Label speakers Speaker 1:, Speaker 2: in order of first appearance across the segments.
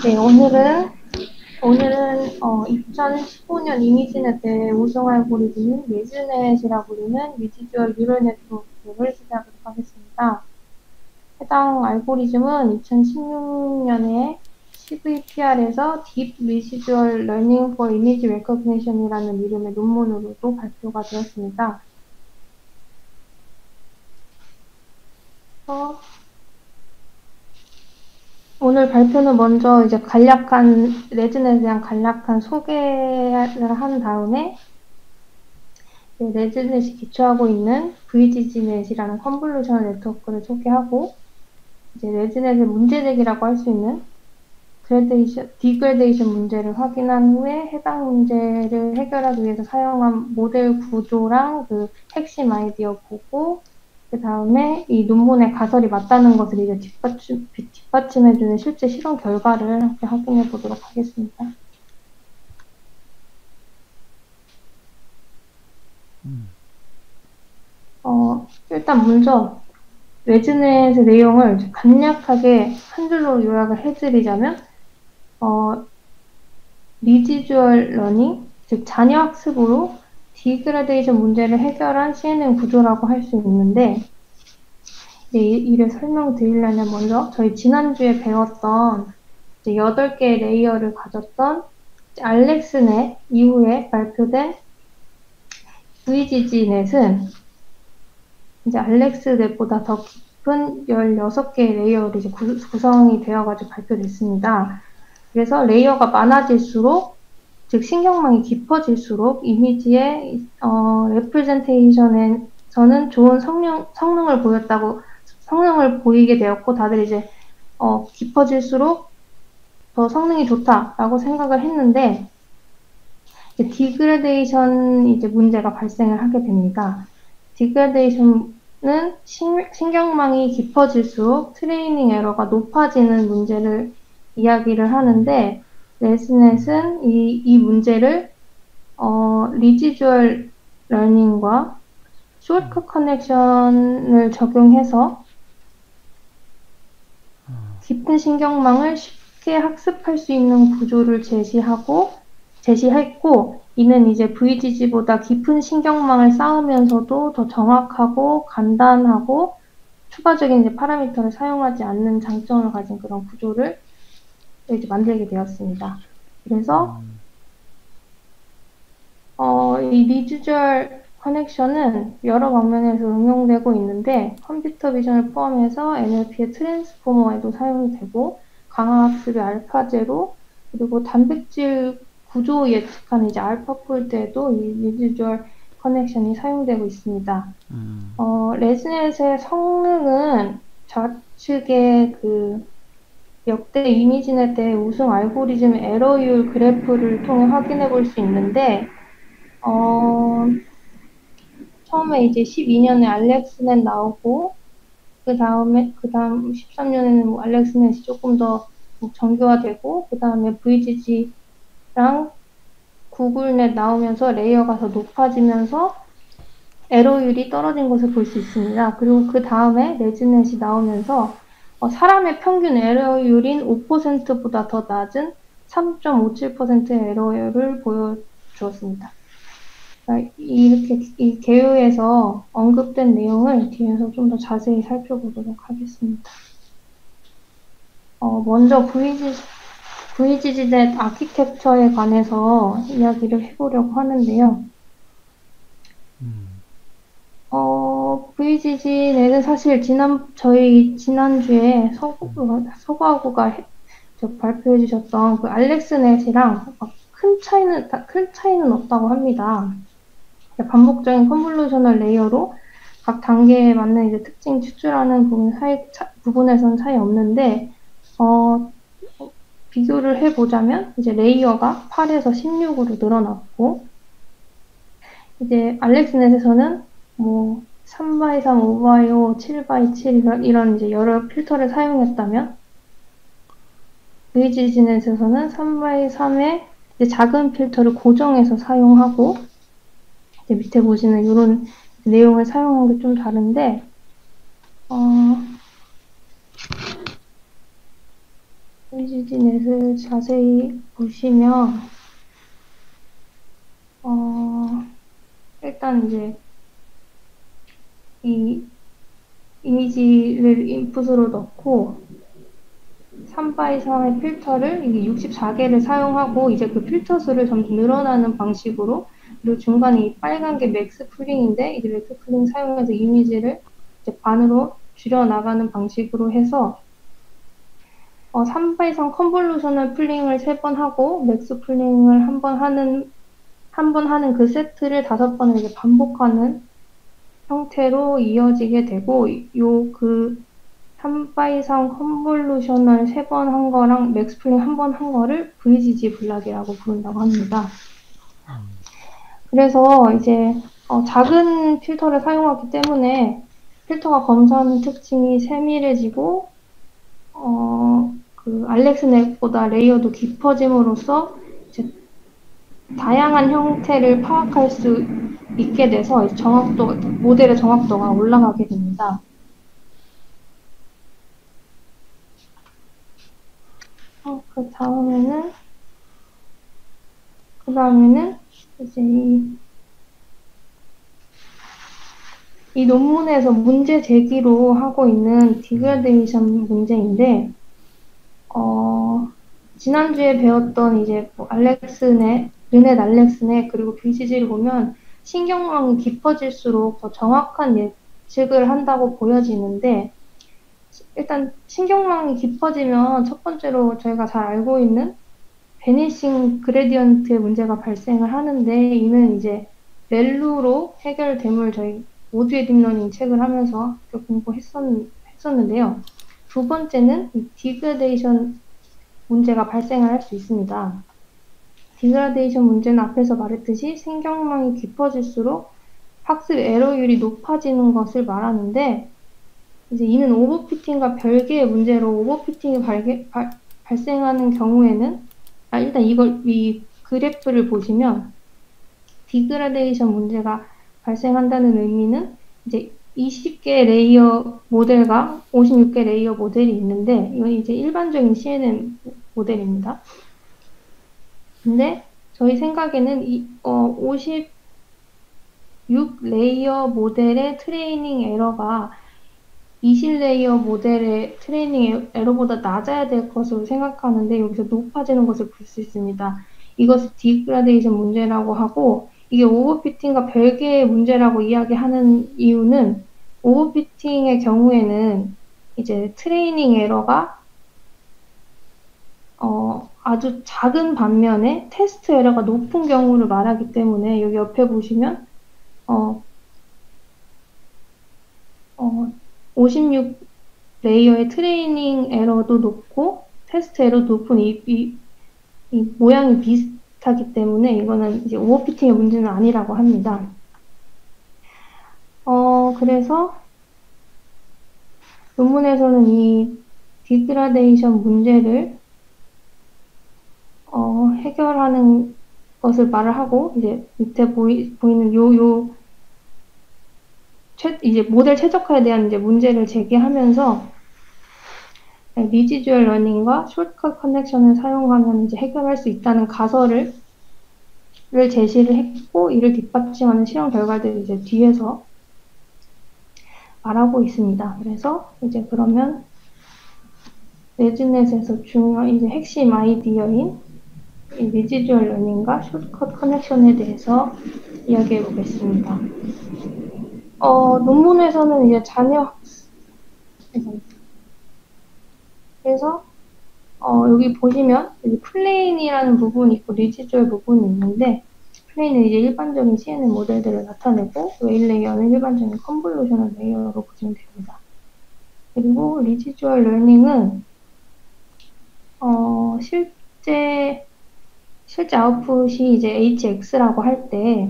Speaker 1: 네, 오늘은 2015년 이미지넷 대회 우승 알고리즘인 매즈넷이라고 불리는 미지주얼 뉴럴 네트워크를 시작하도록 하겠습니다. 해당 알고리즘은 2016년에 CVPR에서 Deep Residual Learning for Image Recognition이라는 이름의 논문으로도 발표가 되었습니다. 오늘 발표는 먼저 이제 레진에 대한 간략한 소개를 한 다음에 레진넷이 기초하고 있는 VGG넷이라는 컨볼루션 네트워크를 소개하고 이제 레진넷의 문제제기라고 할 수 있는 디그레데이션 문제를 확인한 후에 해당 문제를 해결하기 위해서 사용한 모델 구조랑 그 핵심 아이디어 보고 그 다음에 이 논문의 가설이 맞다는 것을 이제 뒷받침해주는 실제 실험 결과를 함께 확인해 보도록 하겠습니다. 일단 먼저 레진넷의 내용을 간략하게 한 줄로 요약을 해드리자면 리지주얼 러닝, 즉 잔여 학습으로 디그라데이션 문제를 해결한 CNN 구조라고 할 수 있는데 이를 설명드리려면 먼저 저희 지난주에 배웠던 8개의 레이어를 가졌던 알렉스넷 이후에 발표된 VGG넷은 이제 알렉스넷보다 더 깊은 16개의 레이어로 이제 구성이 되어가지고 발표됐습니다. 그래서 레이어가 많아질수록, 즉 신경망이 깊어질수록 이미지의 레프레젠테이션에서는 좋은 성능을 보이게 되었고, 다들 이제 깊어질수록 더 성능이 좋다라고 생각을 했는데, 디그레데이션 이제 문제가 발생을 하게 됩니다. 디그레데이션은 신경망이 깊어질수록 트레이닝 에러가 높아지는 문제를 이야기를 하는데, 레스넷은 이 문제를 리지주얼 러닝과 쇼트 커넥션을 적용해서 깊은 신경망을 쉽게 학습할 수 있는 구조를 제시했고, 이는 이제 VGG보다 깊은 신경망을 쌓으면서도 더 정확하고 간단하고 추가적인 이제 파라미터를 사용하지 않는 장점을 가진 그런 구조를 이제 만들게 되었습니다. 그래서 이 리지주얼 커넥션은 여러 방면에서 응용되고 있는데 컴퓨터 비전을 포함해서 NLP의 트랜스포머에도 사용이 되고 강화학습의 알파제로 그리고 단백질 구조 예측하는 이제 알파폴드에도 이 리지주얼 커넥션이 사용되고 있습니다. 레즈넷의 성능은 좌측에 그 역대 이미지넷 대 우승 알고리즘 에러율 그래프를 통해 확인해 볼 수 있는데 처음에 이제 12년에 알렉스넷 나오고 그 다음 13년에는 뭐 알렉스넷이 조금 더 정교화되고 그 다음에 VGG랑 구글넷 나오면서 레이어가 더 높아지면서 에러율이 떨어진 것을 볼 수 있습니다. 그리고 그 다음에 레즈넷이 나오면서 사람의 평균 에러율인 5%보다 더 낮은 3.57%의 에러율을 보여주었습니다. 이렇게 이 개요에서 언급된 내용을 뒤에서 좀 더 자세히 살펴보도록 하겠습니다. 먼저 VGG넷 아키텍처에 관해서 이야기를 해보려고 하는데요. VGG넷은 사실 저희 지난주에 서구하고가 발표해 주셨던 그 알렉스넷이랑 큰 차이는 없다고 합니다. 반복적인 컨볼루셔널 레이어로 각 단계에 맞는 이제 특징 추출하는 부분에서는 차이 없는데, 비교를 해보자면, 이제 레이어가 8에서 16으로 늘어났고, 이제 알렉스넷에서는 뭐 3x3, 5x5, 7x7 이런 이제 여러 필터를 사용했다면, VGG넷에서는 3x3의 작은 필터를 고정해서 사용하고, 밑에 보시는 이런 내용을 사용한 게 좀 다른데, 이미지넷을 자세히 보시면, 일단 이제 이 이미지를 인풋으로 넣고, 3x3의 필터를 이게 64개를 사용하고, 이제 그 필터 수를 점점 늘어나는 방식으로, 그리고 중간에 이 빨간 게 맥스 풀링인데, 이제 맥스 풀링 사용해서 이미지를 이제 반으로 줄여나가는 방식으로 해서, 3x3 컨볼루셔널 풀링을 3번 하고, 맥스 풀링을 한 번 하는 그 세트를 5번을 이제 반복하는 형태로 이어지게 되고, 그 3x3 컨볼루셔널 3번 한 거랑 맥스 풀링 한 번 한 거를 VGG 블락이라고 부른다고 합니다. 그래서 이제 작은 필터를 사용하기 때문에 필터가 검사하는 특징이 세밀해지고 그 알렉스넷보다 레이어도 깊어짐으로써 이제 다양한 형태를 파악할 수 있게 돼서 모델의 정확도가 올라가게 됩니다. 그 다음에는 이제 이 논문에서 문제 제기로 하고 있는 디그레데이션 문제인데, 지난주에 배웠던 이제 뭐 르넷 알렉스넷 그리고 BCG를 보면 신경망이 깊어질수록 더 정확한 예측을 한다고 보여지는데, 일단 신경망이 깊어지면 첫 번째로 저희가 잘 알고 있는 베니싱 그레디언트의 문제가 발생을 하는데, 이는 이제 렐루로 해결됨을 저희 모두의 딥러닝 책을 하면서 공부했었는데요. 두 번째는 디그레데이션 문제가 발생을 할 수 있습니다. 디그라데이션 문제는 앞에서 말했듯이 신경망이 깊어질수록 학습 에러율이 높아지는 것을 말하는데, 이제 이는 오버피팅과 별개의 문제로 오버피팅이 발생하는 경우에는, 일단 이 그래프를 보시면 디그라데이션 문제가 발생한다는 의미는 이제 20개 레이어 모델과 56개 레이어 모델이 있는데, 이건 이제 일반적인 CNN 모델입니다. 근데 저희 생각에는 56레이어 모델의 트레이닝 에러가 20레이어 모델의 트레이닝 에러보다 낮아야 될 것으로 생각하는데, 여기서 높아지는 것을 볼 수 있습니다. 이것을 디그라데이션 문제라고 하고, 이게 오버피팅과 별개의 문제라고 이야기하는 이유는, 오버피팅의 경우에는 이제 트레이닝 에러가 아주 작은 반면에 테스트 에러가 높은 경우를 말하기 때문에, 여기 옆에 보시면 56 레이어의 트레이닝 에러도 높고 테스트 에러도 높은 이 모양이 비슷하기 때문에 이거는 이제 오버피팅의 문제는 아니라고 합니다. 그래서 논문에서는 이 디그라데이션 문제를 해결하는 것을 말을 하고, 이제 밑에 보이는 이제 모델 최적화에 대한 이제 문제를 제기하면서 리지듀얼 러닝과 숏컷 커넥션을 사용하면 이제 해결할 수 있다는 가설을 제시를 했고, 이를 뒷받침하는 실험 결과들을 이제 뒤에서 말하고 있습니다. 그래서 이제 그러면 레즈넷에서 중요한 이제 핵심 아이디어인 이 리지듀얼 러닝과 숏컷 커넥션에 대해서 이야기해 보겠습니다. 논문에서는 이제 그래서 여기 보시면 여기 플레인이라는 부분이 있고 리지듀얼 부분이 있는데, 플레인은 이제 일반적인 CNN 모델들을 나타내고, 웨일 레이어는 일반적인 컨볼루셔널 레이어로 보시면 됩니다. 그리고 리지듀얼 러닝은 실제 아웃풋이 이제 HX라고 할 때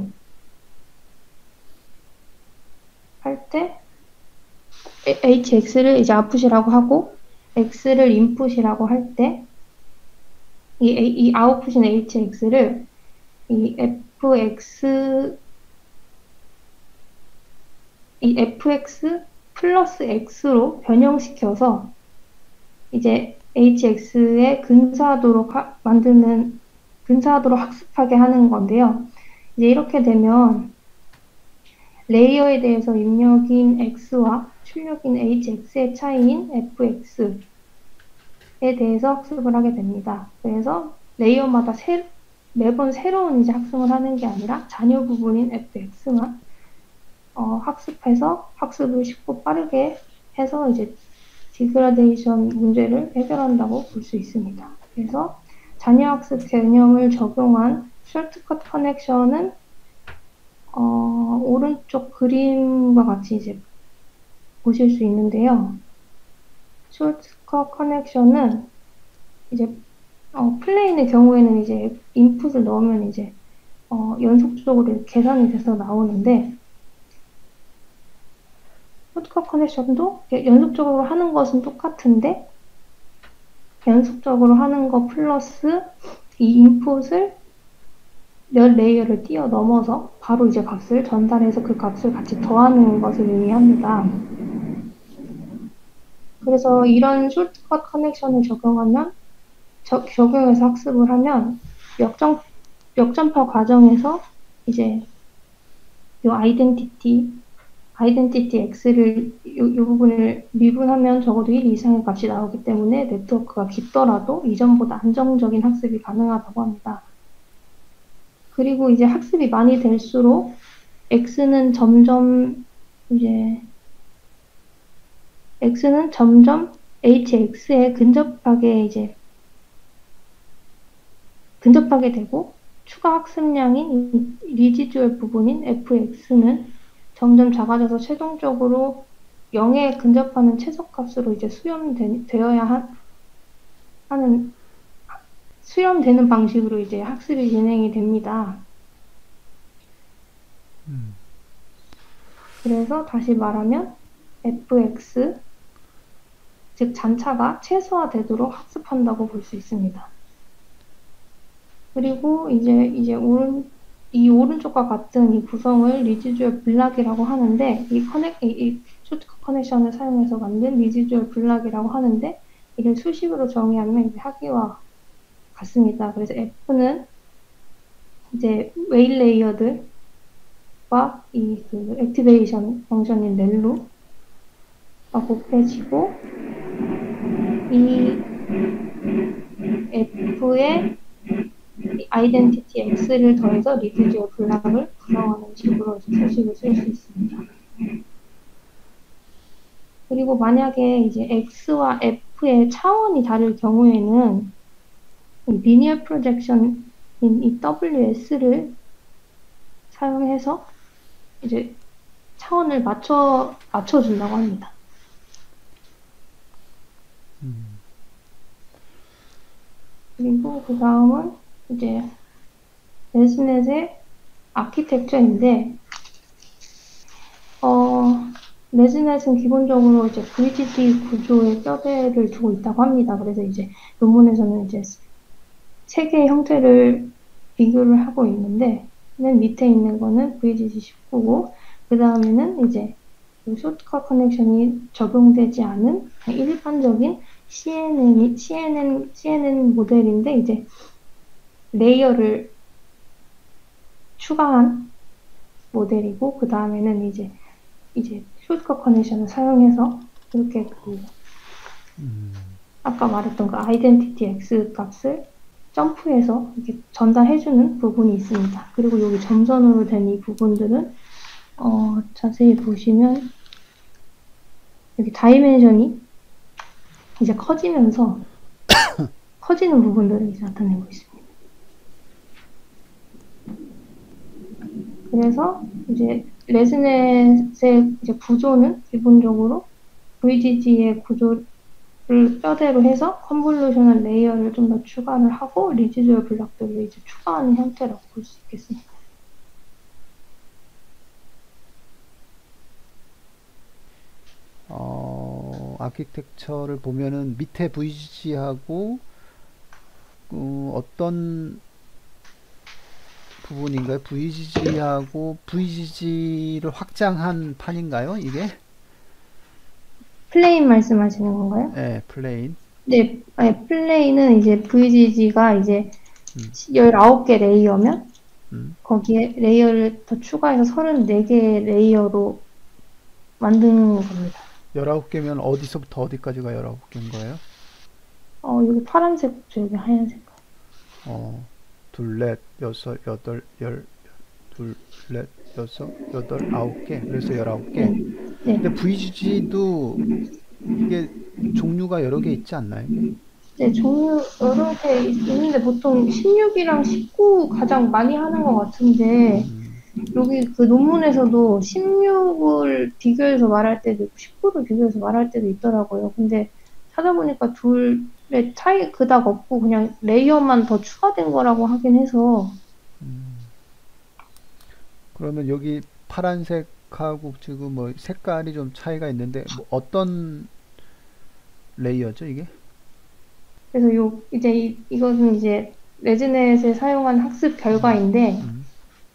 Speaker 1: HX를 이제 아웃풋이라고 하고, X를 인풋이라고 할 때, 이 아웃풋인 HX를 이 FX 플러스 X로 변형시켜서 이제 HX에 근사하도록 학습하게 하는 건데요. 이제 이렇게 되면 레이어에 대해서 입력인 X와 출력인 HX의 차이인 FX에 대해서 학습을 하게 됩니다. 그래서 레이어마다 매번 새로운 이제 학습을 하는 게 아니라 잔여 부분인 FX만 학습해서 학습을 쉽고 빠르게 해서 이제 디그라데이션 문제를 해결한다고 볼 수 있습니다. 그래서 잔여 학습 개념을 적용한 숏컷 커넥션은 오른쪽 그림과 같이 이제 보실 수 있는데요. 숏컷 커넥션은 이제 플레인의 경우에는 이제 인풋을 넣으면 이제 연속적으로 계산이 돼서 나오는데 숏컷 커넥션도 연속적으로 하는 것은 똑같은데 연속적으로 하는 거 플러스 이 인풋을 몇 레이어를 뛰어넘어서 바로 이제 값을 전달해서 그 값을 같이 더하는 것을 의미합니다. 그래서 이런 숏컷 커넥션을 적용해서 학습을 하면 역전파 과정에서 이제 이 아이덴티티 X를 이 부분을 미분하면 적어도 1 이상의 값이 나오기 때문에 네트워크가 깊더라도 이전보다 안정적인 학습이 가능하다고 합니다. 그리고 이제 학습이 많이 될수록 X는 점점 HX에 근접하게 되고 추가 학습량인 리지듀얼 부분인 FX는 점점 작아져서 최종적으로 0에 근접하는 최소값으로 이제 수렴되는 방식으로 이제 학습이 진행이 됩니다. 그래서 다시 말하면 FX, 즉 잔차가 최소화되도록 학습한다고 볼 수 있습니다. 그리고 이제 오른쪽과 같은 이 구성을 리지듀얼 블락이라고 하는데 이 숏컷 커넥션을 사용해서 만든 리지듀얼 블락이라고 하는데 이를 수식으로 정의하면 이제 하기와 같습니다. 그래서 F는 이제 웨일 레이어들과 그 액티베이션 펑션인 렐루가 곱해지고 이 F에 아이덴티티 X를 더해서 리지듀얼 블락을 구성하는 식으로 수식을 쓸 수 있습니다. 그리고 만약에 이제 X와 F의 차원이 다를 경우에는 이 리니어 프로젝션인 이 WS를 사용해서 이제 차원을 맞춰준다고 합니다. 그리고 그 다음은 이제 레즈넷의 아키텍처인데, 레즈넷은 기본적으로 이제 VGD 구조의 뼈대를 두고 있다고 합니다. 그래서 이제 논문에서는 이제 세 개의 형태를 비교를 하고 있는데, 맨 밑에 있는 거는 VGD19고, 그 다음에는 이제 숏컷 커넥션이 적용되지 않은 일반적인 CNN 모델인데, 이제 레이어를 추가한 모델이고, 그 다음에는 이제 숏컷 커넥션을 사용해서 이렇게 아까 말했던 그 아이덴티티 X 값을 점프해서 이렇게 전달해주는 부분이 있습니다. 그리고 여기 점선으로 된 이 부분들은 자세히 보시면 여기 다이멘션이 이제 커지면서 커지는 부분들을 이제 나타내고 있습니다. 그래서 이제 레즈넷의 이제 구조는 기본적으로 VGG의 구조를 뼈대로 해서 컨볼루셔널 레이어를 좀 더 추가를 하고 리지듀얼 블록들을 이제 추가하는 형태라고 볼 수 있겠습니다.
Speaker 2: 아키텍처를 보면은 밑에 VGG하고 어떤 부분인가요? VGG하고 VGG를 확장한 판인가요? 이게?
Speaker 1: 플레인 말씀하시는 건가요?
Speaker 2: 네, 플레인.
Speaker 1: 네, 아니, 플레이는 이제 VGG가 이제
Speaker 2: 음,
Speaker 1: 19개 레이어면
Speaker 2: 음.
Speaker 1: 거기에 레이어를 더 추가해서 34개 레이어로 만드는 겁니다.
Speaker 2: 19개면 어디서부터 어디까지가 19개인 거예요?
Speaker 1: 여기 파란색, 여기 하얀색.
Speaker 2: 어, 둘, 넷, 여섯, 여덟, 열, 둘, 넷, 여섯, 여덟, 9개. 그래서 19개.
Speaker 1: 네, 네.
Speaker 2: 근데 VGG도 이게 종류가 여러 개 있지 않나요?
Speaker 1: 네, 종류 여러 개 있는데 보통 16이랑 19 가장 많이 하는 것 같은데
Speaker 2: 음,
Speaker 1: 여기 그 논문에서도 16을 비교해서 말할 때도 있고 19를 비교해서 말할 때도 있더라고요. 근데 찾아보니까 둘의 차이 그닥 없고 그냥 레이어만 더 추가된 거라고 하긴 해서
Speaker 2: 그러면 여기 파란색하고 지금 뭐 색깔이 좀 차이가 있는데 뭐 어떤 레이어죠, 이게?
Speaker 1: 그래서 이제 이것은 이제 레즈넷에 사용한 학습 결과인데
Speaker 2: 음,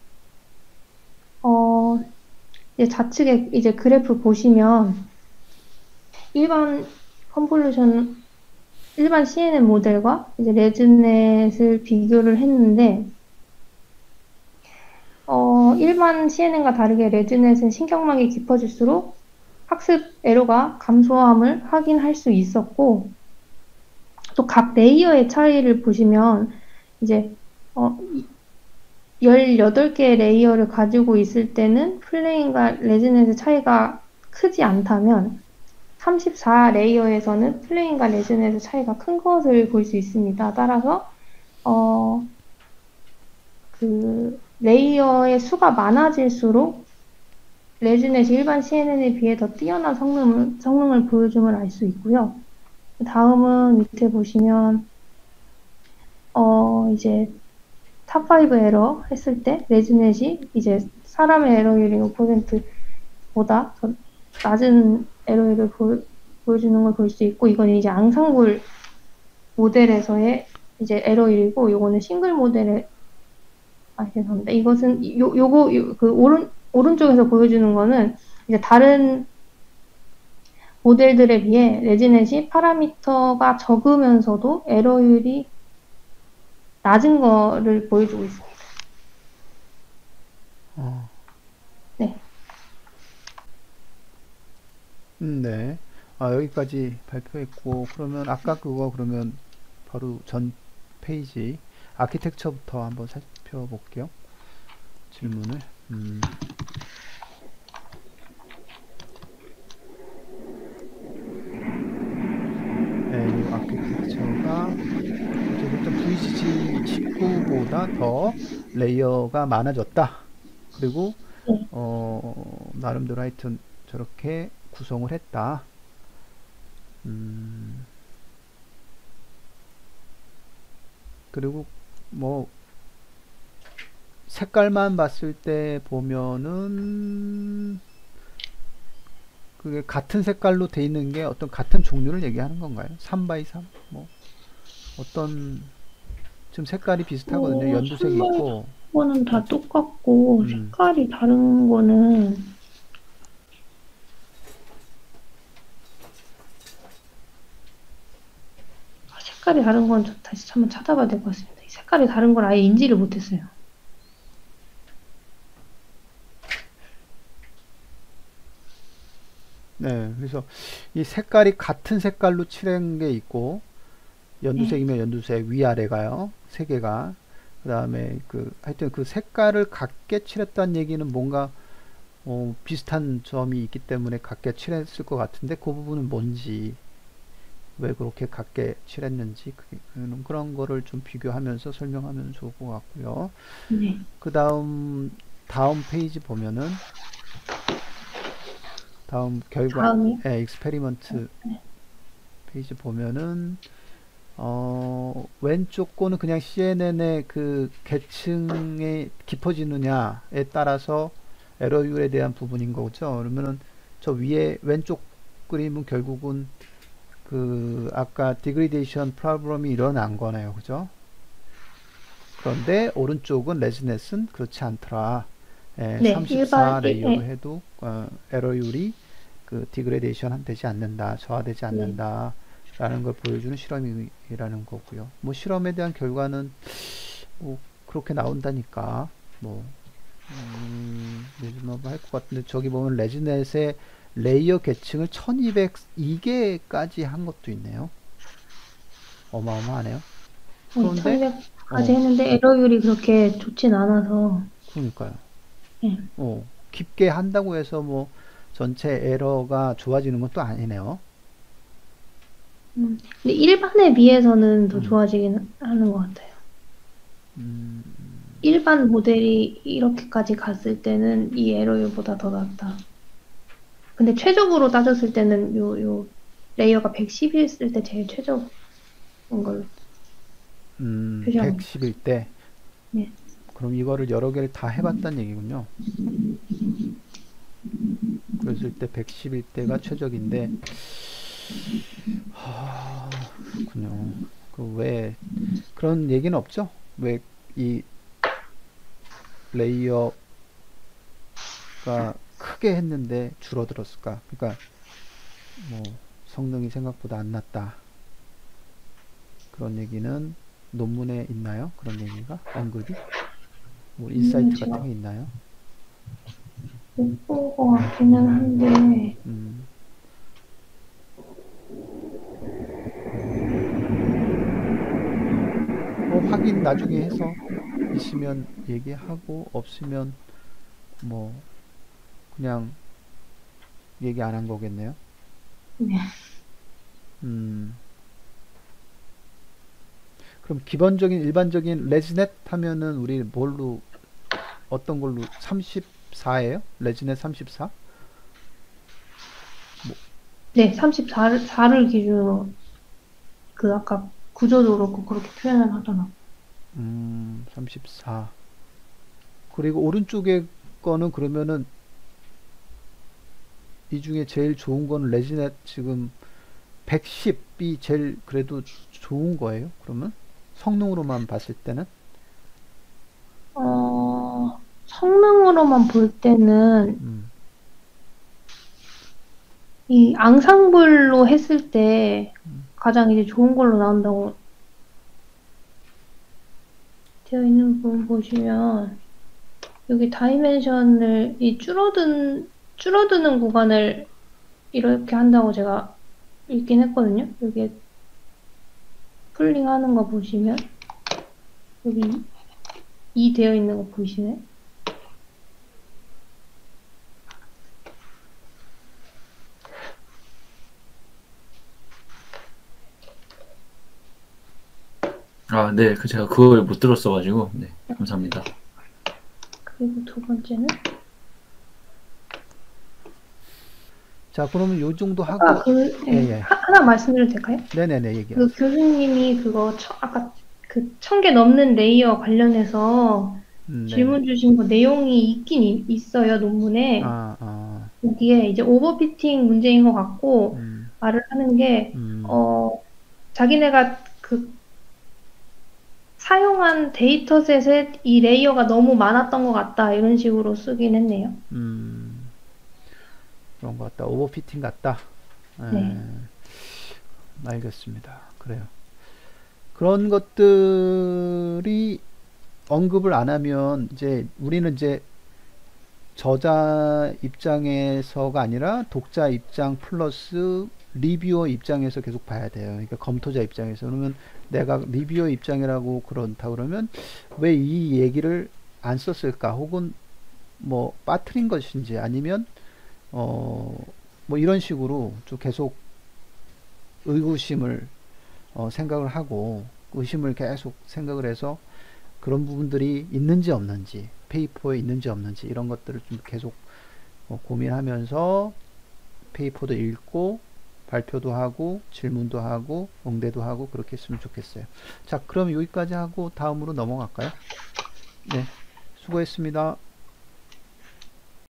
Speaker 1: 어 이제 좌측에 이제 그래프 보시면 일반 컨볼루션 일반 CNN 모델과 이제 레즈넷을 비교를 했는데, 일반 CNN과 다르게 레즈넷은 신경망이 깊어질수록 학습 에러가 감소함을 확인할 수 있었고, 또 각 레이어의 차이를 보시면, 이제, 어, 18개 레이어를 가지고 있을 때는 플레인과 레즈넷의 차이가 크지 않다면, 34 레이어에서는 플레인과 레즈넷의 차이가 큰 것을 볼 수 있습니다. 따라서, 어, 그 레이어의 수가 많아질수록 레즈넷이 일반 CNN에 비해 더 뛰어난 성능을 보여줌을 알 수 있고요. 다음은 밑에 보시면 이제 탑5 에러 했을 때 레즈넷이 이제 사람의 에러율이 5%보다 더 낮은 에러율을 보여주는 걸 볼 수 있고, 이건 이제 앙상블 모델에서의 이제 에러율이고, 이거는 싱글 모델의 죄송합니다. 이것은 그 오른쪽에서 보여주는 거는 이제 다른 모델들에 비해 레지넷이 파라미터가 적으면서도 에러율이 낮은 거를 보여주고 있습니다.
Speaker 2: 어,
Speaker 1: 네.
Speaker 2: 네. 아, 여기까지 발표했고, 그러면 아까 그거 그러면 바로 전 페이지 아키텍처부터 한번 살펴볼게요. 질문을. 음, 네, 이 아키텍처가 어쨌든 VGG 19보다 더 레이어가 많아졌다. 그리고
Speaker 1: 네.
Speaker 2: 나름대로 하여튼 저렇게 구성을 했다. 음, 그리고 뭐 색깔만 봤을 때 보면은 그게 같은 색깔로 돼 있는 게 어떤 같은 종류를 얘기하는 건가요? 3x3? 뭐 어떤 지금 색깔이 비슷하거든요. 연두색이
Speaker 1: 선물
Speaker 2: 있고
Speaker 1: 거는 다
Speaker 2: 뭐지?
Speaker 1: 똑같고
Speaker 2: 음,
Speaker 1: 색깔이 다른 거는 색깔이 다른 건 다시 한번 찾아봐야 될 것 같습니다. 색깔이 다른 걸 아예 인지를 못했어요.
Speaker 2: 네. 그래서 이 색깔이 같은 색깔로 칠한 게 있고
Speaker 1: 네.
Speaker 2: 연두색이면 연두색 위아래가요. 세 개가. 그다음에 그 하여튼 그 색깔을 같게 칠했다는 얘기는 뭔가 비슷한 점이 있기 때문에 같게 칠했을 것 같은데 그 부분은 뭔지 왜 그렇게 같게 칠했는지 그런 거를 좀 비교하면서 설명하면 좋을 것 같고요.
Speaker 1: 네.
Speaker 2: 그 다음 페이지 보면은 다음 결과
Speaker 1: 다음이
Speaker 2: 익스페리먼트 페이지 보면은 왼쪽 거는 그냥 CNN의 그 계층이 깊어지느냐에 따라서 에러율에 대한 부분인 거죠. 그러면은 저 위에 왼쪽 그림은 결국은 그 아까 디그리데이션 프로블럼이 일어난 거네요. 그죠? 그런데 오른쪽은 레즈넷은 그렇지 않더라.
Speaker 1: 네,
Speaker 2: 34 레이어로
Speaker 1: 예,
Speaker 2: 해도 에러율이 그 디그레데이션 되지 않는다. 저하되지
Speaker 1: 네,
Speaker 2: 않는다. 라는 걸 보여주는 실험이라는 거고요. 뭐 실험에 대한 결과는 뭐 그렇게 나온다니까 뭐 리즈너블 할 것 같은데 저기 보면 레지넷의 레이어 계층을 1202개까지 한 것도 있네요. 어마어마하네요.
Speaker 1: 네,
Speaker 2: 그런데
Speaker 1: 1200까지
Speaker 2: 어
Speaker 1: 했는데 에러율이 그렇게 좋진 않아서.
Speaker 2: 그러니까요.
Speaker 1: 예.
Speaker 2: 깊게 한다고 해서 뭐 전체 에러가 좋아지는 것도 아니네요.
Speaker 1: 근데 일반에 비해서는 더
Speaker 2: 음,
Speaker 1: 좋아지긴 하는 것 같아요.
Speaker 2: 음,
Speaker 1: 일반 모델이 이렇게까지 갔을 때는 이 에러율보다 더 낫다. 근데 최적으로 따졌을 때는 요 레이어가 110일 때 제일 최적인 걸로 표시하고 있어요.
Speaker 2: 111대.
Speaker 1: 네.
Speaker 2: 그럼 이거를 여러 개를 다 해봤다는 얘기군요. 그랬을 때 111대가 최적인데, 그렇군요. 그 왜, 그런 얘기는 없죠? 왜 이 레이어가 크게 했는데 줄어들었을까? 그러니까 뭐 성능이 생각보다 안 났다. 그런 얘기는 논문에 있나요? 그런 얘기가? 언급이? 뭐 인사이트 같은
Speaker 1: 제가
Speaker 2: 게 있나요?
Speaker 1: 못 본 것 같기는 한데,
Speaker 2: 음, 뭐 확인 나중에 해서 있으면 얘기하고 없으면 뭐 그냥 얘기 안 한 거겠네요.
Speaker 1: 네.
Speaker 2: 음, 그럼 기본적인 일반적인 레지넷 하면은 우리 뭘로 어떤 걸로 34예요? 레지넷 34? 뭐,
Speaker 1: 네, 34를 기준으로 그 아까 구조도 그렇고 그렇게 표현을 하더라고요.
Speaker 2: 34. 그리고 오른쪽에 거는 그러면은 이 중에 제일 좋은 거는 레지넷 지금 110이 제일 그래도 좋은 거예요? 그러면 성능으로만 봤을 때는
Speaker 1: 성능으로만 볼 때는
Speaker 2: 음,
Speaker 1: 이 앙상블로 했을 때 가장 이제 좋은 걸로 나온다고 되어 있는 부분 보시면 여기 다이멘션을 이 줄어드는 구간을 이렇게 한다고 제가 읽긴 했거든요. 여기 풀링 하는 거 보시면 여기 이 되어 있는 거 보이시나요?
Speaker 3: 아, 네. 그 제가 그걸 못 들었어가지고, 네. 감사합니다.
Speaker 1: 그리고 두 번째는
Speaker 2: 자 그러면 요 정도
Speaker 1: 아까
Speaker 2: 하고
Speaker 1: 네,
Speaker 2: 예예
Speaker 1: 하나 말씀드려도 될까요?
Speaker 2: 네네네
Speaker 1: 그
Speaker 2: 얘기하세요.
Speaker 1: 교수님이 그거 아까 그 1000개 넘는 레이어 관련해서
Speaker 2: 네.
Speaker 1: 질문 주신 거 내용이 있긴 있어요, 논문에.
Speaker 2: 아, 아,
Speaker 1: 여기에 이제 오버피팅 문제인 것 같고
Speaker 2: 음,
Speaker 1: 말을 하는 게,
Speaker 2: 음,
Speaker 1: 자기네가 그 사용한 데이터셋에 이 레이어가 너무 많았던 것 같다, 이런 식으로 쓰긴 했네요.
Speaker 2: 음, 그런 것 같다. 오버피팅 같다.
Speaker 1: 네.
Speaker 2: 에, 알겠습니다. 그래요. 그런 것들이 언급을 안 하면 이제 우리는 이제 저자 입장에서가 아니라 독자 입장 플러스 리뷰어 입장에서 계속 봐야 돼요. 그러니까 검토자 입장에서. 그러면 내가 리뷰어 입장이라고 그런다 그러면 왜 이 얘기를 안 썼을까? 혹은 뭐 빠뜨린 것인지 아니면 어 뭐 이런 식으로 좀 계속 의구심을 생각을 하고 의심을 계속 생각을 해서 그런 부분들이 있는지 없는지 페이퍼에 있는지 없는지 이런 것들을 좀 계속 고민하면서 페이퍼도 읽고 발표도 하고 질문도 하고 응대도 하고 그렇게 했으면 좋겠어요. 자, 그럼 여기까지 하고 다음으로 넘어갈까요? 네, 수고했습니다.